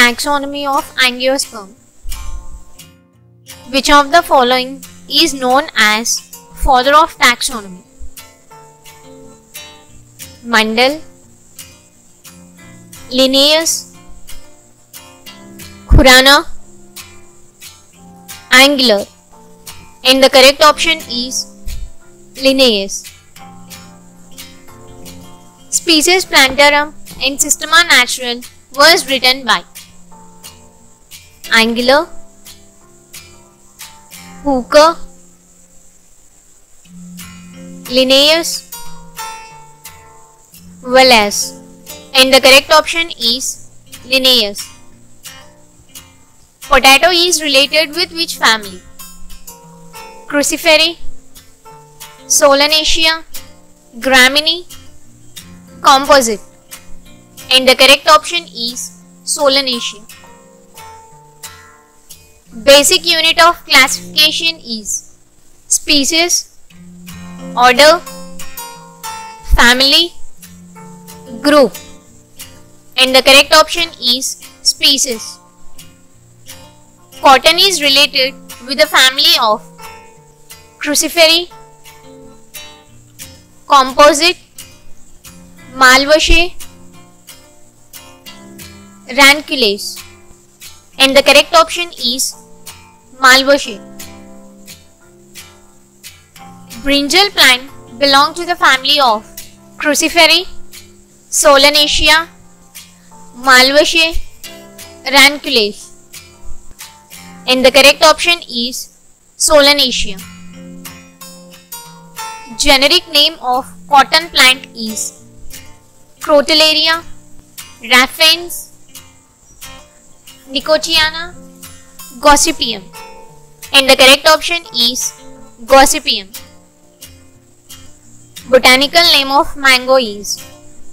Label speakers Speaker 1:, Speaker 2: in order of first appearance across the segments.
Speaker 1: Taxonomy of Angiosperms. Which of the following is known as father of taxonomy? Mandel, Linnaeus, Khurana, Angler, and the correct option is Linnaeus. Species Plantarum and Systema Naturae was written by Angler, Hooker, Linnaeus, Wallace, and the correct option is Linnaeus. Potato is related with which family? Cruciferae, Solanaceae, Gramineae, Composite, and the correct option is Solanaceae. Basic unit of classification is species, order, family, group, and the correct option is species. Cotton is related with the family of Cruciferae, Composite, Malvaceae, Ranunculales, and the correct option is Malvaceae. Brinjal plant belong to the family of Cruciferae, Solanaceae, Malvaceae, Ranunculales, and the correct option is Solanaceae. Generic name of cotton plant is Crotalaria, Raphens, Nicotiana, Gossypium, and the correct option is Gossypium. Botanical name of mango is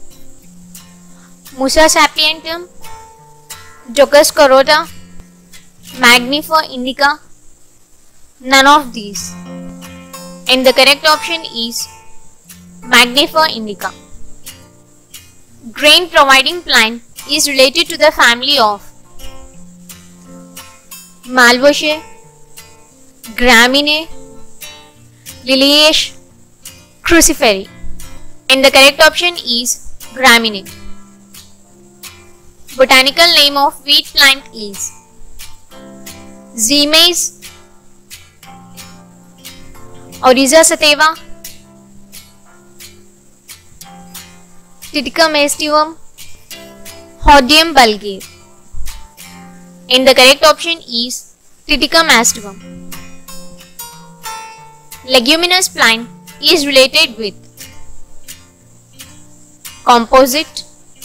Speaker 1: Musa sapientum, Docus carota, Magnifer indica, none of these, and the correct option is Magnifer indica. Grain providing plant is related to the family of Malvaceae, Gramineae, Liliaceae, Cruciferae, and the correct option is Gramineae. Botanical name of wheat plant is Zea-mays, Oryza sativa, Titicum aestivum, Hordeum vulgare, and the correct option is Titicum aestivum. Leguminous plant is related with Composite,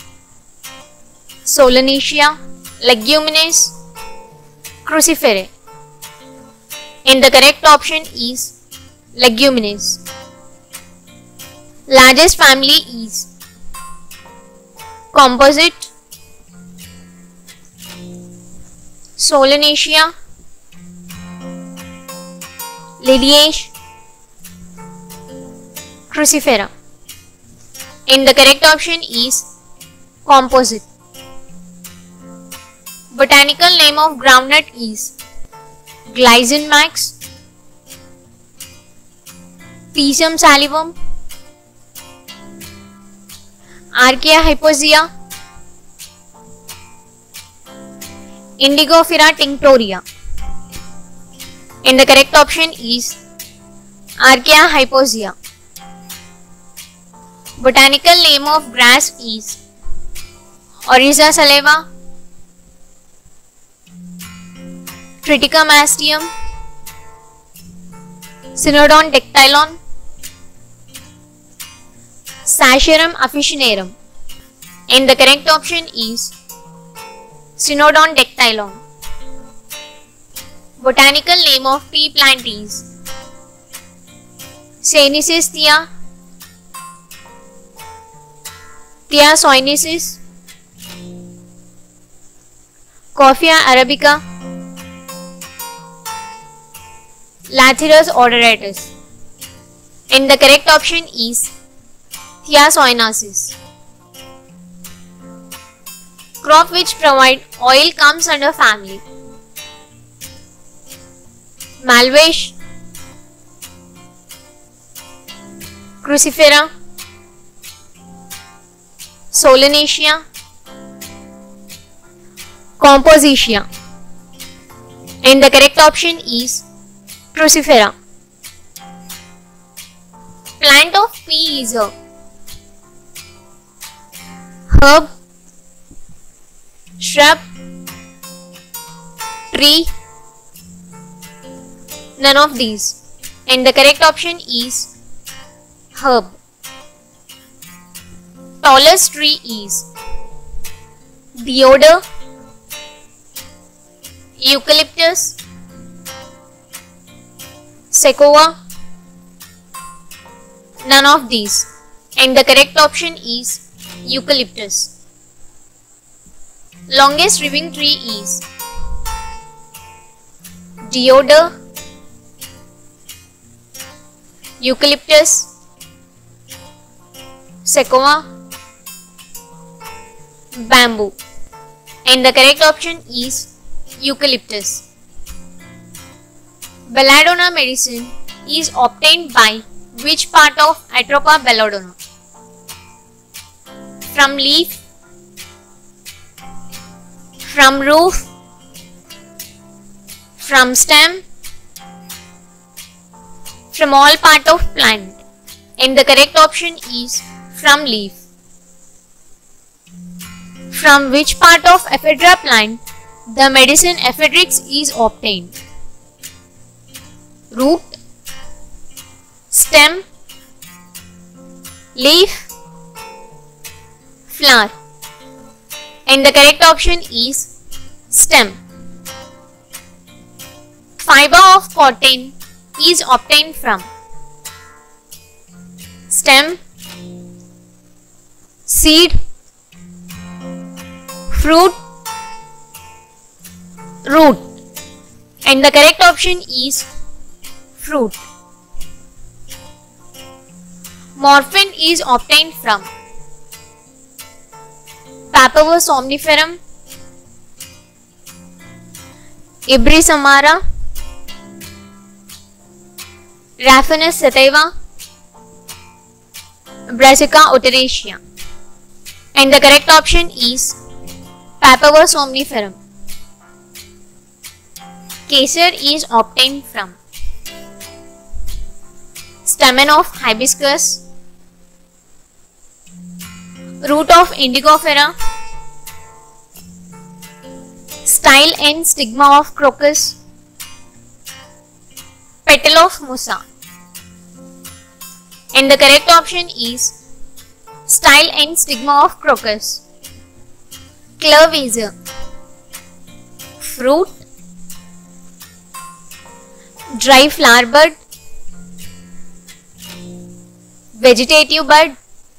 Speaker 1: Solanaceae, Leguminous, Cruciferae, and the correct option is Leguminous. Largest family is Composite, Solanaceae, Liliaceae, Crucifera, and the correct option is Composite. Botanical name of groundnut is Glycine max, Pisum salivum, Archaea hypoxia, Indigofera tinctoria, and the correct option is Archaea hypoxia. Botanical name of grass is Oryza saleva, Triticum astium, Cynodon dactylon, Saccharum officinarum, and the correct option is Cynodon dactylon. Botanical name of tea plant is Senecio thea, Thea soinensis, Coffea arabica, Lathyrus odoratus, and the correct option is Thea soinensis. Crop which provide oil comes under family. Malvaceae, Crucifera, Solanaceae, Compositia. And the correct option is Crucifera. Plant of pea is a herb, shrub, tree, none of these. And the correct option is herb. Tallest tree is deodar, eucalyptus, sequoia, none of these. And the correct option is eucalyptus. Longest living tree is deodar, eucalyptus, sequoia, bamboo. And the correct option is eucalyptus. Belladonna medicine is obtained by which part of Atropa belladonna? From leaf, from root, from stem, from all part of plant. And the correct option is from leaf. From which part of ephedra plant the medicine ephedrix is obtained? Root, stem, leaf, flower. And the correct option is stem. Fiber of cotton is obtained from stem, seed, fruit, root. And the correct option is fruit. Morphine is obtained from Papaver somniferum, Ibrisamara, Raphanus sativa, Brassica oteracea. And the correct option is Papaver somniferum. Kesar is obtained from stamen of hibiscus, root of indigofera, style and stigma of crocus, petal of musa. And the correct option is style and stigma of crocus. Clove is a fruit, dry flower bud, vegetative bud,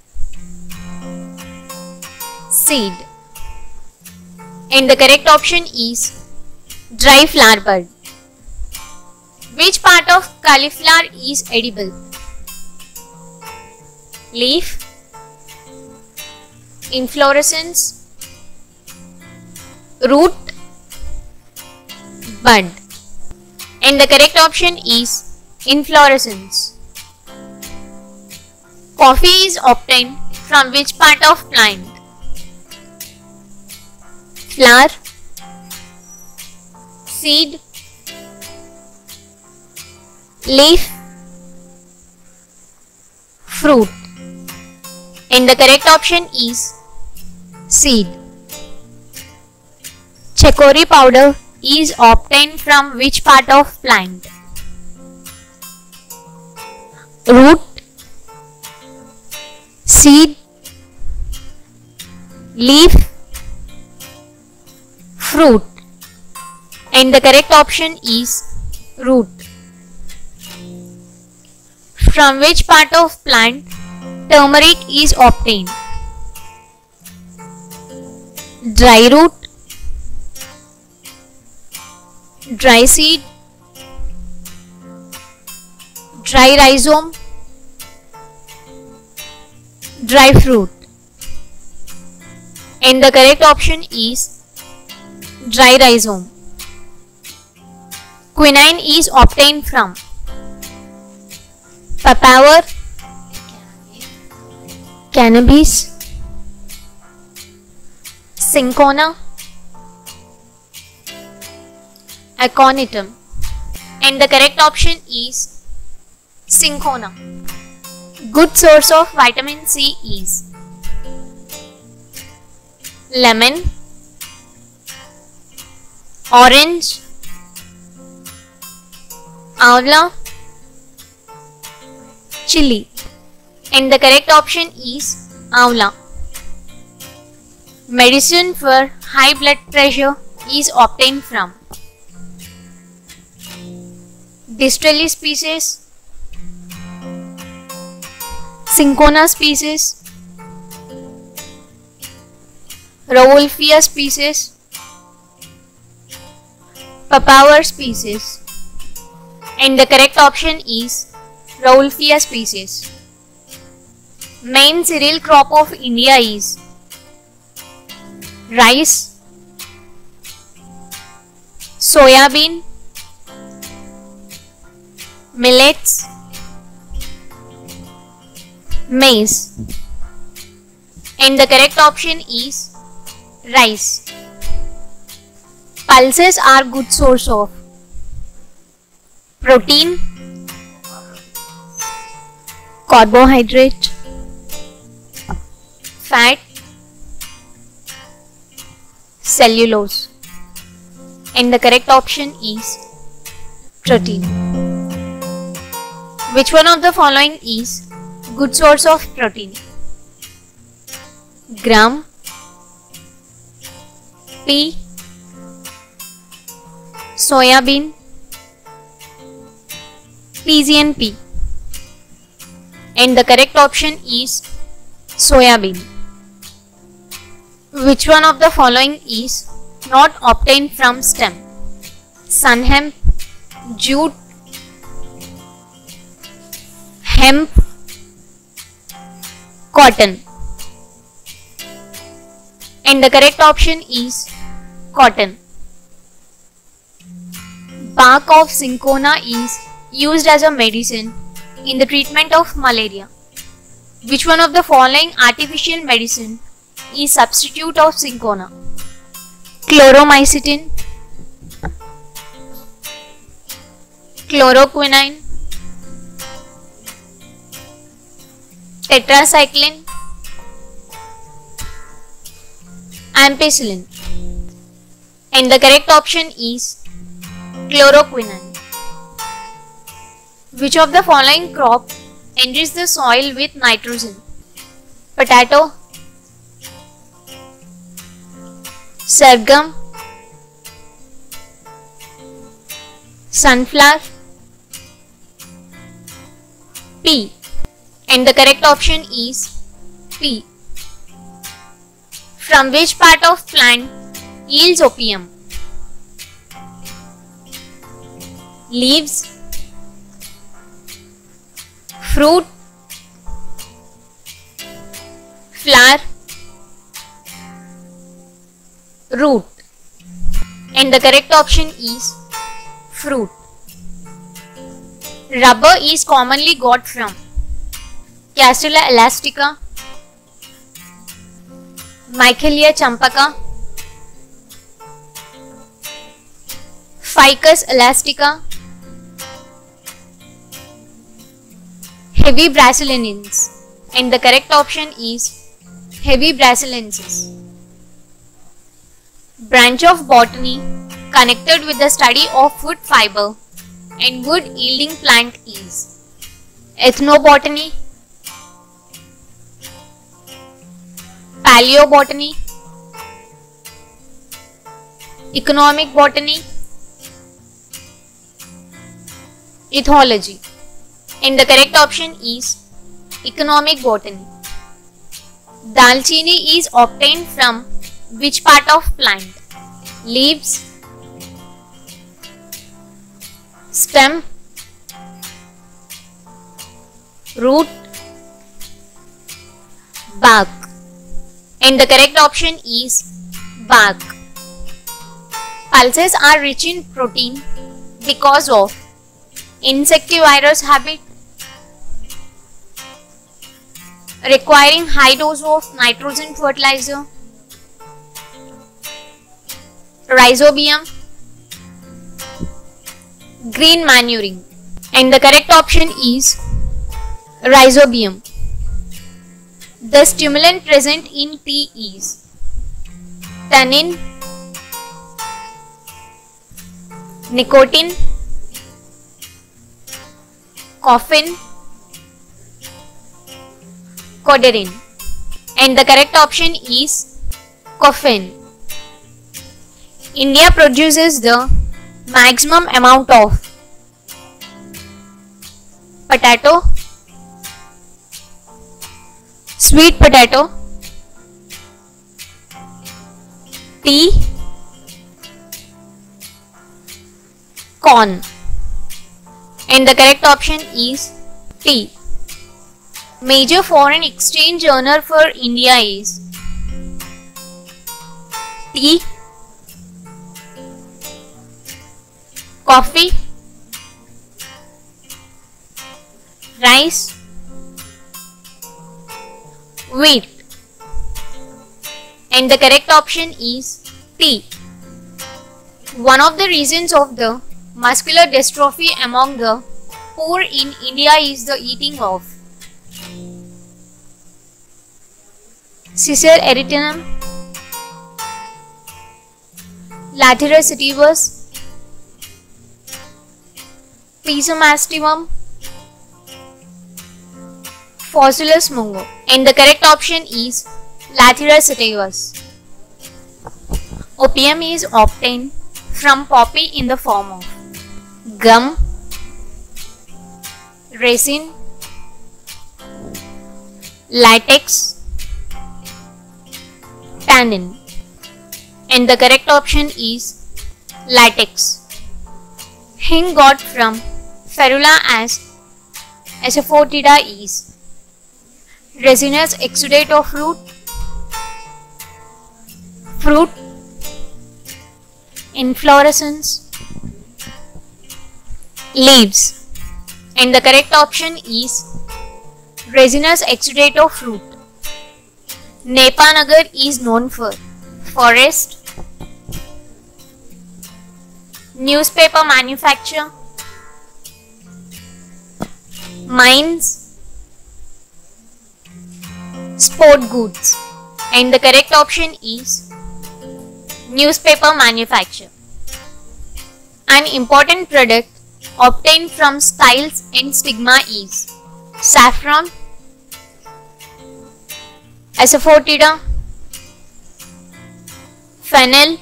Speaker 1: seed. And the correct option is dry flower bud. Which part of cauliflower is edible? Leaf, inflorescence, root, bud. And the correct option is inflorescence. Coffee is obtained from which part of plant? Flower, seed, leaf, fruit. And the correct option is seed. Chicory powder is obtained from which part of plant? Root, seed, leaf, fruit. And the correct option is root. From which part of plant turmeric is obtained? Dry root, dry seed, dry rhizome, dry fruit. And the correct option is dry rhizome. Quinine is obtained from papaver, cannabis, cinchona, aconitum. And the correct option is cinchona. Good source of vitamin C is lemon, orange, amla, chili. And the correct option is amla. Medicine for high blood pressure is obtained from Distally species, cinchona species, Rauwolfia species, papaver species. And the correct option is Rauwolfia species. Main cereal crop of India is rice, soya bean, millets, maize. And the correct option is rice. Pulses are good source of protein, carbohydrate, fat, cellulose. And the correct option is protein. Which one of the following is good source of protein? Gram, pea, soya bean, Pigeon pea. And the correct option is soya bean. Which one of the following is not obtained from stem? Sun hemp, jute, hemp, cotton. And the correct option is cotton. Bark of cinchona is used as a medicine in the treatment of malaria. Which one of the following artificial medicine is substitute of cinchona? Chloromycetin, chloroquine, tetracycline, ampicillin. And the correct option is chloroquine. Which of the following crop enrich the soil with nitrogen? Potato, sorghum, sunflower, pea. And the correct option is pea. From which part of plant yields opium? Leaves, fruit, flower, root. And the correct option is fruit. Rubber is commonly got from Castella elastica, Michelia champaca, Ficus elastica, heavy brasiliensis. And the correct option is heavy brasiliensis. Branch of botany connected with the study of wood fiber and wood yielding plant is ethnobotany, paleobotany, economic botany, ethology. And the correct option is economic botany. Dalchini is obtained from which part of plant? Leaves, stem, root, bark. And the correct option is bark. Pulses are rich in protein because of insectivorous habit, requiring high dose of nitrogen fertilizer, rhizobium, green manuring. And the correct option is rhizobium. The stimulant present in tea is tannin, nicotine, caffeine, codeine. And the correct option is caffeine. India produces the maximum amount of potato, sweet potato, tea, corn. And the correct option is tea. Major foreign exchange earner for India is tea, coffee, rice, wheat. And the correct option is tea. One of the reasons of the muscular dystrophy among the poor in India is the eating of Cicer erythrinatum, Lathyrus sativus, Pisomastimum, Phoculus mungo. And the correct option is Lathyrus sativus. Opium is obtained from poppy in the form of gum, resin, latex, tannin. And the correct option is latex. Hing got from ferula as Asafoetida is resinous exudate of fruit, inflorescence, leaves. And the correct option is resinous exudate of fruit. Nepanagar is known for forest, newspaper manufacture, mines, sport goods. And the correct option is newspaper manufacture. An important product obtained from styles and stigma is saffron, Asafoetida, fennel,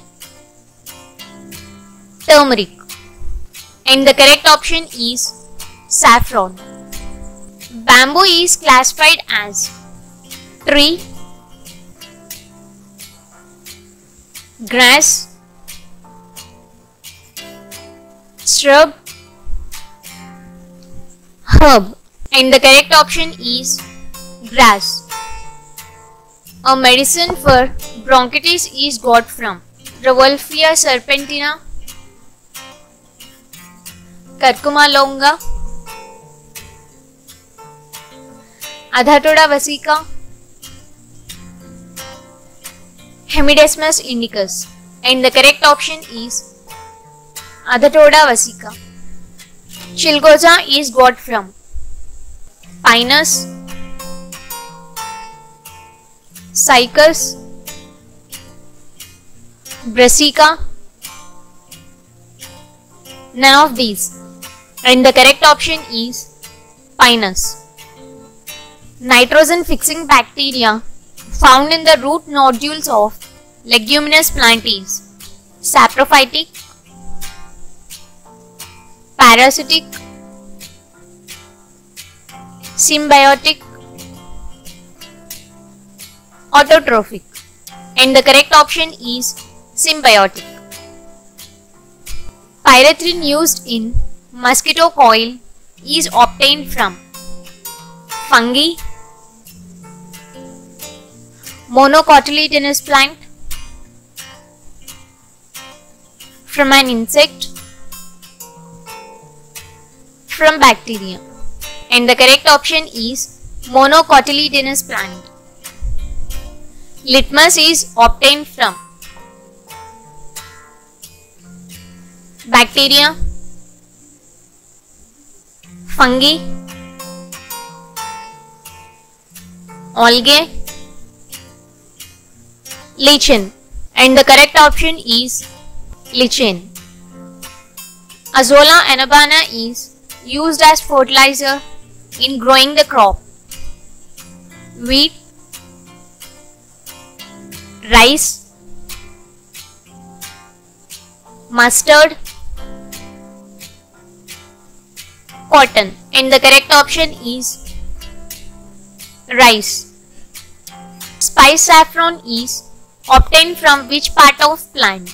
Speaker 1: turmeric. And the correct option is saffron. Bamboo is classified as tree, grass, shrub, herb. And the correct option is grass. A medicine for bronchitis is got from Rauwolfia serpentina, Curcuma longa, Adhatoda vesica, Hemidesmus indicus. And the correct option is Adhatoda vesica. Chilgoza is got from Pinus, Cycas, Brassica, none of these. And the correct option is Pinus. Nitrogen fixing bacteria found in the root nodules of leguminous plant is saprophytic, parasitic, symbiotic, autotrophic. And the correct option is symbiotic. Pyrethrin used in mosquito coil is obtained from fungi, monocotyledonous plant, from an insect, from bacteria. And the correct option is monocotyledonous plant. Litmus is obtained from bacteria, fungi, algae, lichen. And the correct option is lichen. Azolla annabana is used as fertilizer in growing the crop. Wheat, rice, mustard, cotton. And the correct option is rice. Spice saffron is obtained from which part of plant?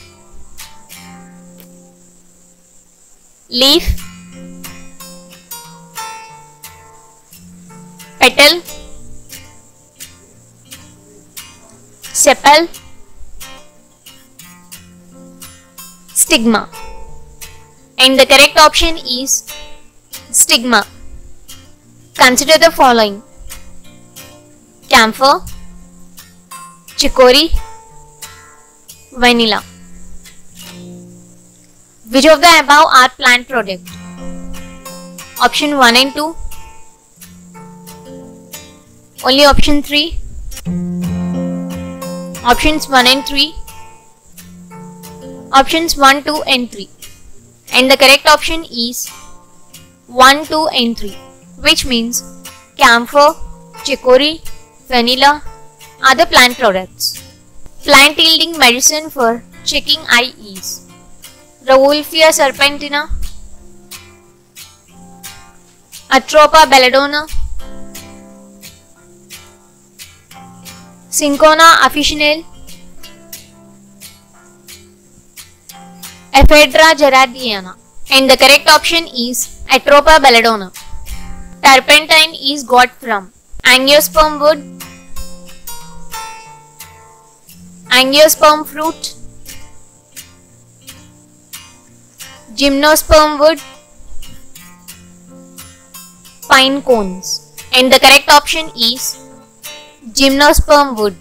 Speaker 1: Leaf, petal, sepal, stigma. And the correct option is stigma. Consider the following: camphor, chicory, vanilla. Which of the above are plant products? Option 1 and 2. Only option 3. Options 1 and 3. Options 1, 2 and 3. And the correct option is 1, 2 and 3, which means camphor, chicory, vanilla are the plant products. Plant yielding medicine for checking eye is Rauwolfia serpentina, Atropa belladonna, Cinchona officinale, Ephedra gerardiana. And the correct option is Atropa belladonna. Turpentine is got from angiosperm wood, angiosperm fruit, gymnosperm wood, pine cones. And the correct option is gymnosperm wood.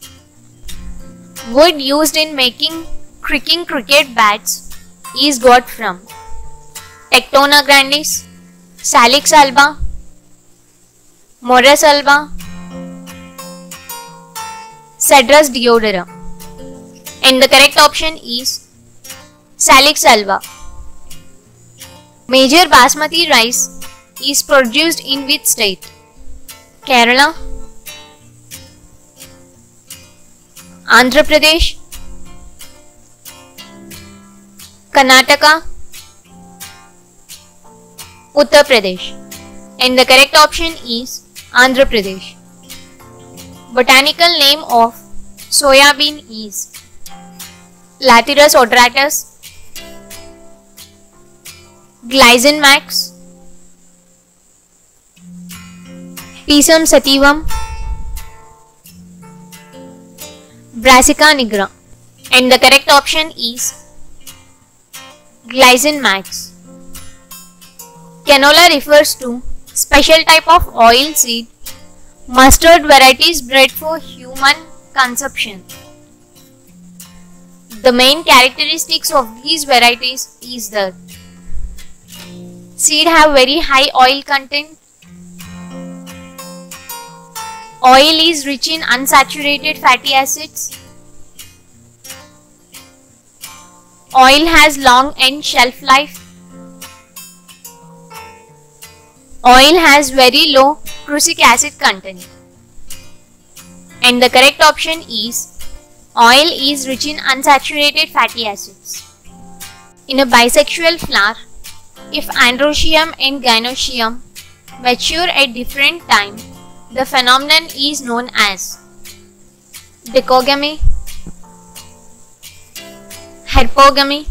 Speaker 1: Wood used in making cricking cricket bats is got from Tectona grandis, Salix alba, Morus alba, Cedrus deodara. And the correct option is Salix alba. Major basmati rice is produced in which state? Kerala, Andhra Pradesh, Karnataka, Uttar Pradesh. And the correct option is Andhra Pradesh. Botanical name of soya bean is Lathyrus odoratus, Glycine max, Pisum sativum, Brassica nigra. And the correct option is Glycine max. Canola refers to special type of oil seed mustard varieties bred for human consumption. The main characteristics of these varieties is that seed have very high oil content. Oil is rich in unsaturated fatty acids. Oil has long end shelf life. Oil has very low prussic acid content. And the correct option is oil is rich in unsaturated fatty acids. In a bisexual flower, if androecium and gynoecium mature at different time, the phenomenon is known as dichogamy, herpogamy,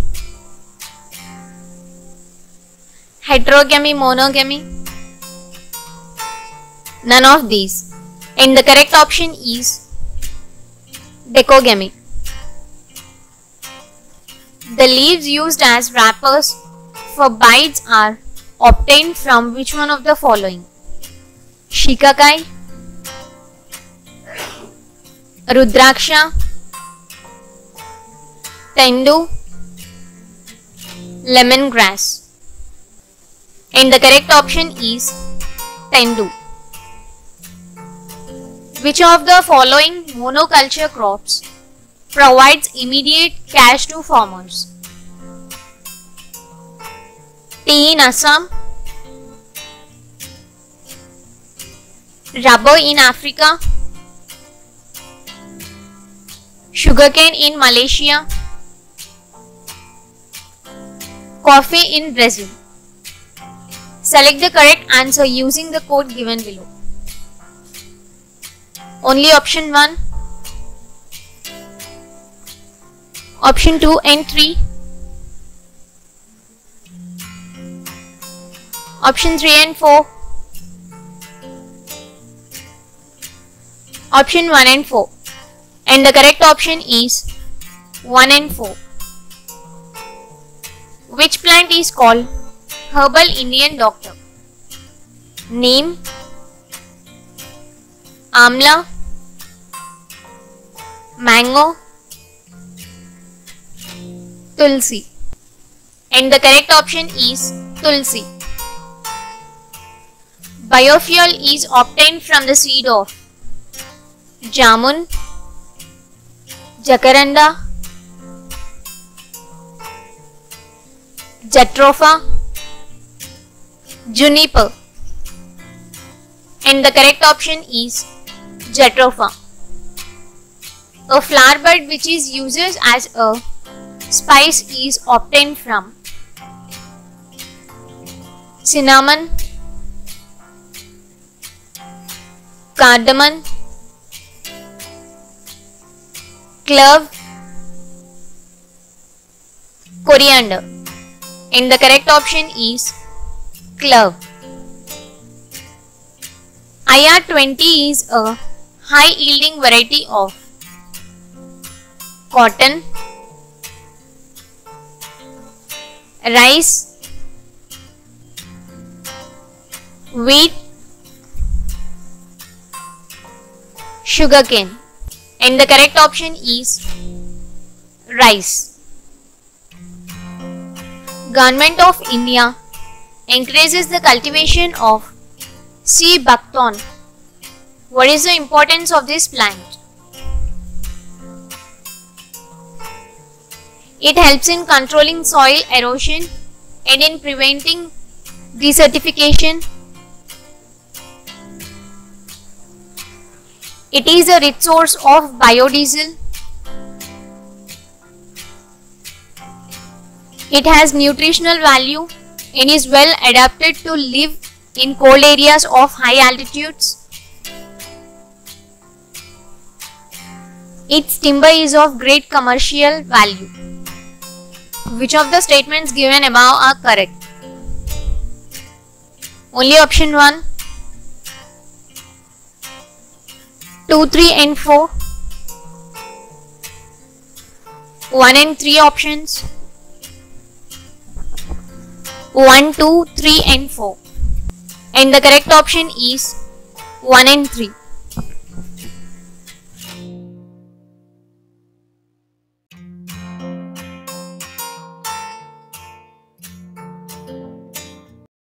Speaker 1: heterogamy, monogamy. None of these. And the correct option is Decogamy. The leaves used as wrappers for bites are obtained from which one of the following? Shikakai, Rudraksha, Tendu, lemongrass. And the correct option is Tendu. Which of the following monoculture crops provides immediate cash to farmers? Tea in Assam, rubber in Africa, sugarcane in Malaysia, coffee in Brazil. Select the correct answer using the code given below. Only option 1, option 2 and 3, option 3 and 4, option 1 and 4. And the correct option is 1 and 4. Which plant is called herbal Indian doctor? Name, amla, mango, tulsi. And the correct option is tulsi. Biofuel is obtained from the seed of jamun, jacaranda, jatropha, juniper. And the correct option is jatropha. A flower bud which is used as a spice is obtained from cinnamon, cardamom, clove, coriander. And the correct option is clove. IR20 is a high yielding variety of cotton, rice, wheat, sugarcane. And the correct option is rice. Government of India encourages the cultivation of sea buckthorn. What is the importance of this plant? It helps in controlling soil erosion and in preventing desertification. It is a rich source of biodiesel. It has nutritional value and is well adapted to live in cold areas of high altitudes. Its timber is of great commercial value. Which of the statements given above are correct? Only option 1, 2, 3 and 4, 1 and 3 options, 1, 2, 3 and 4. And the correct option is 1 and 3.